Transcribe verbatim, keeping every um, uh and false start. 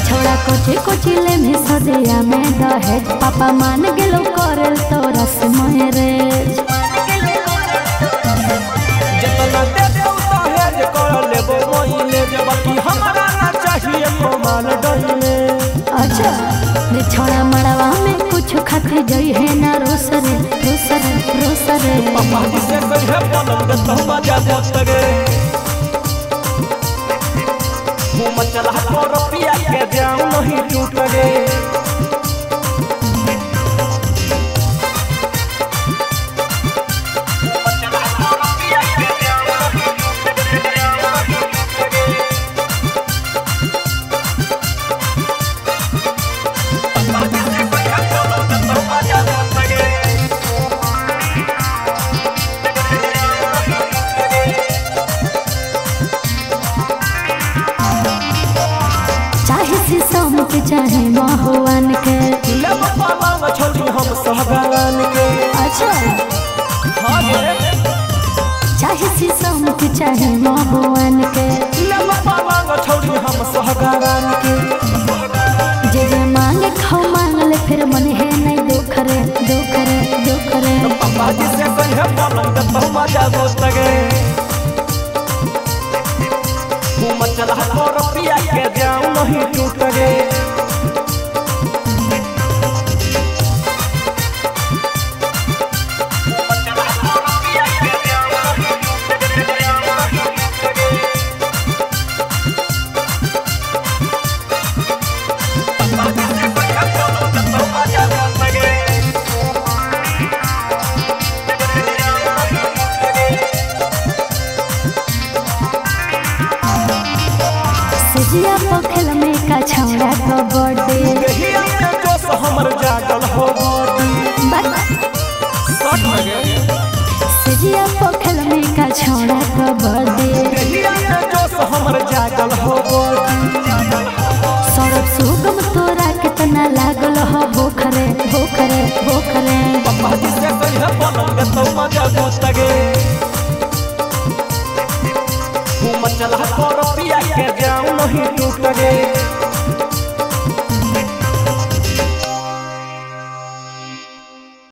छोड़ा कोची कोची ले में सदिया में दहेज पापा मान गेलो करल तो रस मैरेज जितना दे दे दहेज कर लेबो मोइले बाकी हमरा ना चाहिए कमाल डहिले। अच्छा रे छोड़ा मड़वा में कुछ खाते जई है ना रोसरे रोसरे रोसरे पापा जी से कहे पलंग तो बजा बोतरे मुँह चला तो रुपया के जाऊं नहीं टूट गे शीशम के चाहे महुआन के लब पालांग छोड़ी हम सहगान के। अच्छा हाँ गे चाहे शीशम के चाहे महुआन के लब पालांग छोड़ी हम सहगान के। जे जे मांगे खाओ मांग ले फिर मन है नहीं दुख रे दुख रे दुख रे पापा जी से कहे पलंग तो मजा बोतगे मुँह चला तो रुपया के जाऊं नहीं टूट गे जिया पोखल में का छौड़ा को बर्थडे देहिया में जोश हमर जागल हो बॉडी सट लगे जिया पोखल में का छौड़ा को बर्थडे देहिया में जोश हमर जागल हो बॉडी सरब सुगम तोरा कितना लागल हो भूखरे भूखरे भूखरे पापा जी से कहे पलंग तो मजा बोतगे मुँह चला तो रुपया के जाऊं नहीं टूट गे।